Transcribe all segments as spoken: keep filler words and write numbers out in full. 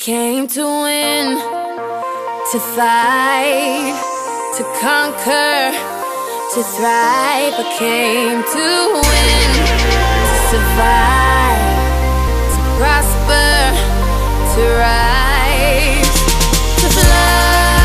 came to win, to fight, to conquer, to thrive. I came to win, to survive, to prosper, to rise, to fly.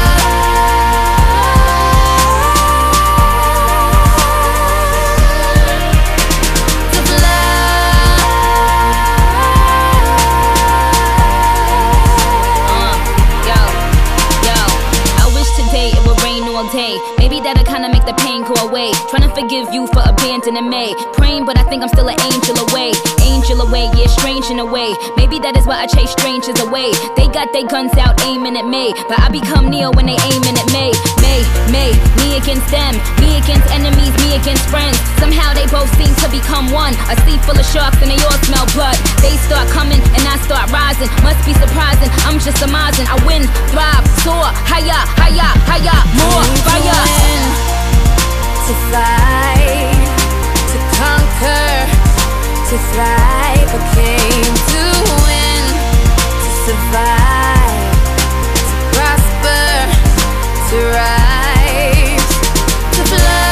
Day. Maybe that'll kinda make the pain go away. Trying to forgive you for abandoning me. Praying, but I think I'm still an angel away. Angel away, yeah, strange in a way. Maybe that is why I chase strangers away. They got their guns out aiming at me, but I become Neo when they aiming at me. Me, me, me against them. Me against enemies, me against friends. Somehow they both seem to become one. A sea full of sharks and they all smell blood. They start coming and I start rising. Must be surprising, I'm just surmising. I win, thrive, soar, higher, higher, higher, more fire. To fight, to conquer, to thrive. I came to win, to survive, to prosper, to rise, to fly.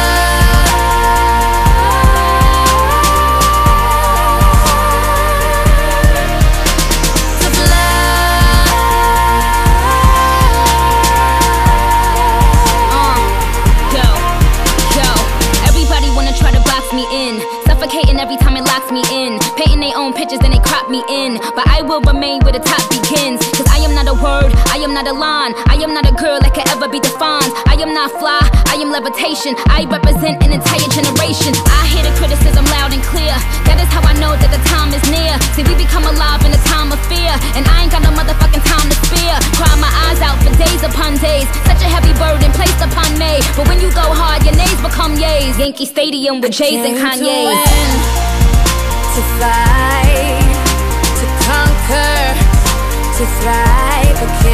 Every time it locks me in, painting their own pictures and they crop me in. But I will remain where the top begins, cause I am not a word, I am not a line, I am not a girl that can ever be defined. I am not fly, I am levitation. I represent an entire generation. I hear the criticism loud and clear. That is how I know that the time is near. See, we become alive in a time of fear, and I ain't got no motherfucking time to spare. Cry my eyes out for days upon days. Such a heavy burden placed upon me, but when you go hard, your nays become yays. Yankee Stadium with Jays and Kanye's. To fight, to conquer, to thrive.